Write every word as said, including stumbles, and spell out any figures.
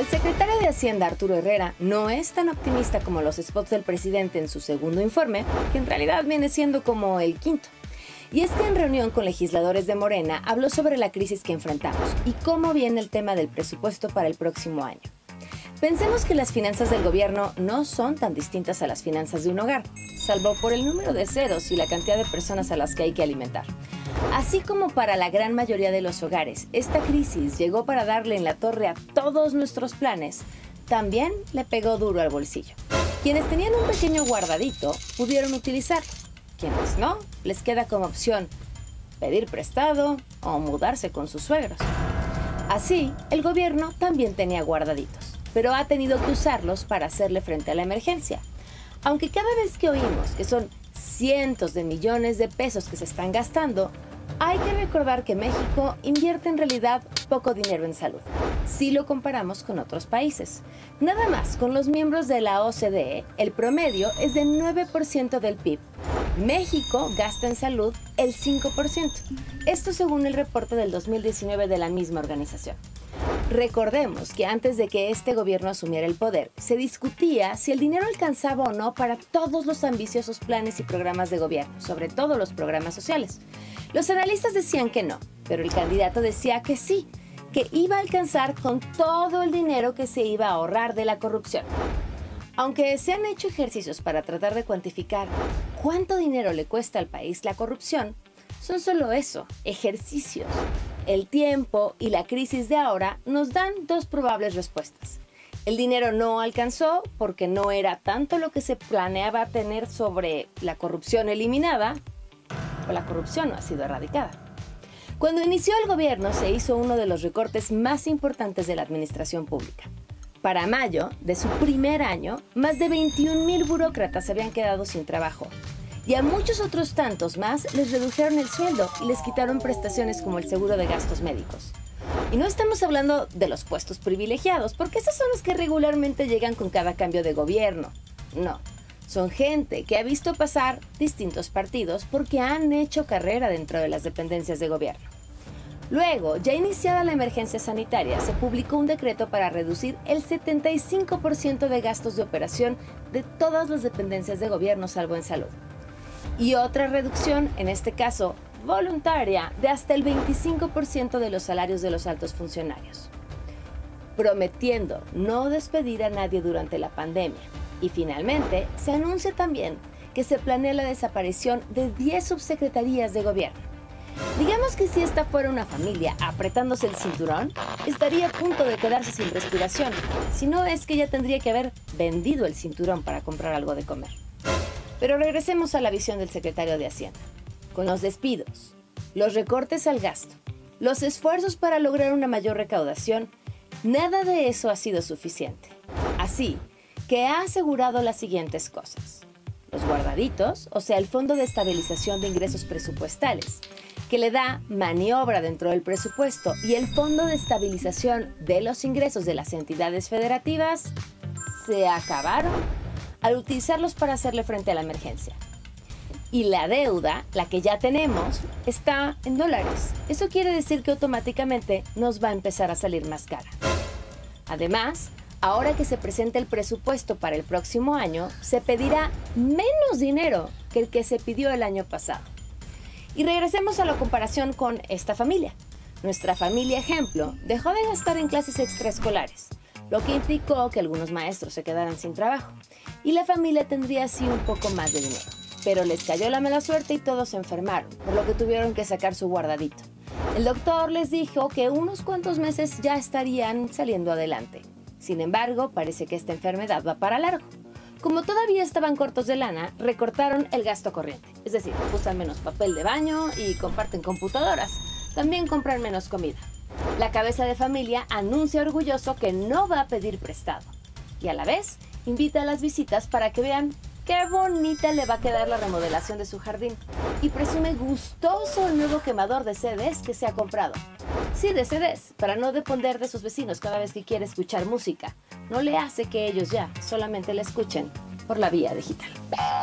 El secretario de Hacienda, Arturo Herrera, no es tan optimista como los spots del presidente en su segundo informe, que en realidad viene siendo como el quinto. Y es que en reunión con legisladores de Morena habló sobre la crisis que enfrentamos y cómo viene el tema del presupuesto para el próximo año. Pensemos que las finanzas del gobierno no son tan distintas a las finanzas de un hogar, salvo por el número de ceros y la cantidad de personas a las que hay que alimentar. Así como para la gran mayoría de los hogares, esta crisis llegó para darle en la torre a todos nuestros planes, también le pegó duro al bolsillo. Quienes tenían un pequeño guardadito pudieron utilizarlo. Quienes no, les queda como opción pedir prestado o mudarse con sus suegros. Así, el gobierno también tenía guardaditos, pero ha tenido que usarlos para hacerle frente a la emergencia. Aunque cada vez que oímos que son cientos de millones de pesos que se están gastando, hay que recordar que México invierte en realidad poco dinero en salud, si lo comparamos con otros países. Nada más, con los miembros de la O C D E, el promedio es de nueve por ciento del P I B. México gasta en salud el cinco por ciento. Esto según el reporte del dos mil diecinueve de la misma organización. Recordemos que antes de que este gobierno asumiera el poder, se discutía si el dinero alcanzaba o no para todos los ambiciosos planes y programas de gobierno, sobre todo los programas sociales. Los analistas decían que no, pero el candidato decía que sí, que iba a alcanzar con todo el dinero que se iba a ahorrar de la corrupción. Aunque se han hecho ejercicios para tratar de cuantificar cuánto dinero le cuesta al país la corrupción, son solo eso, ejercicios. El tiempo y la crisis de ahora nos dan dos probables respuestas. El dinero no alcanzó porque no era tanto lo que se planeaba tener sobre la corrupción eliminada, o la corrupción no ha sido erradicada. Cuando inició el gobierno se hizo uno de los recortes más importantes de la administración pública. Para mayo de su primer año, más de veintiún mil burócratas se habían quedado sin trabajo. Y a muchos otros tantos más les redujeron el sueldo y les quitaron prestaciones como el seguro de gastos médicos. Y no estamos hablando de los puestos privilegiados, porque esos son los que regularmente llegan con cada cambio de gobierno. No, son gente que ha visto pasar distintos partidos porque han hecho carrera dentro de las dependencias de gobierno. Luego, ya iniciada la emergencia sanitaria, se publicó un decreto para reducir el setenta y cinco por ciento de gastos de operación de todas las dependencias de gobierno salvo en salud. Y otra reducción, en este caso voluntaria, de hasta el veinticinco por ciento de los salarios de los altos funcionarios, prometiendo no despedir a nadie durante la pandemia. Y finalmente, se anuncia también que se planea la desaparición de diez subsecretarías de gobierno. Digamos que si esta fuera una familia apretándose el cinturón, estaría a punto de quedarse sin respiración. Si no es que ya tendría que haber vendido el cinturón para comprar algo de comer. Pero regresemos a la visión del secretario de Hacienda. Con los despidos, los recortes al gasto, los esfuerzos para lograr una mayor recaudación, nada de eso ha sido suficiente. Así que ha asegurado las siguientes cosas. Los guardaditos, o sea, el Fondo de Estabilización de Ingresos Presupuestales, que le da maniobra dentro del presupuesto, y el Fondo de Estabilización de los Ingresos de las entidades federativas, se acabaron al utilizarlos para hacerle frente a la emergencia. Y la deuda, la que ya tenemos, está en dólares. Eso quiere decir que automáticamente nos va a empezar a salir más cara. Además, ahora que se presenta el presupuesto para el próximo año, se pedirá menos dinero que el que se pidió el año pasado. Y regresemos a la comparación con esta familia. Nuestra familia ejemplo dejó de gastar en clases extraescolares, lo que implicó que algunos maestros se quedaran sin trabajo. Y la familia tendría así un poco más de dinero. Pero les cayó la mala suerte y todos se enfermaron, por lo que tuvieron que sacar su guardadito. El doctor les dijo que unos cuantos meses ya estarían saliendo adelante. Sin embargo, parece que esta enfermedad va para largo. Como todavía estaban cortos de lana, recortaron el gasto corriente. Es decir, usan menos papel de baño y comparten computadoras. También compran menos comida. La cabeza de familia anuncia orgulloso que no va a pedir prestado. Y a la vez, invita a las visitas para que vean qué bonita le va a quedar la remodelación de su jardín. Y presume gustoso el nuevo quemador de C Ds que se ha comprado. Sí, de C Ds, para no depender de sus vecinos cada vez que quiere escuchar música. No le hace que ellos ya solamente la escuchen por la vía digital.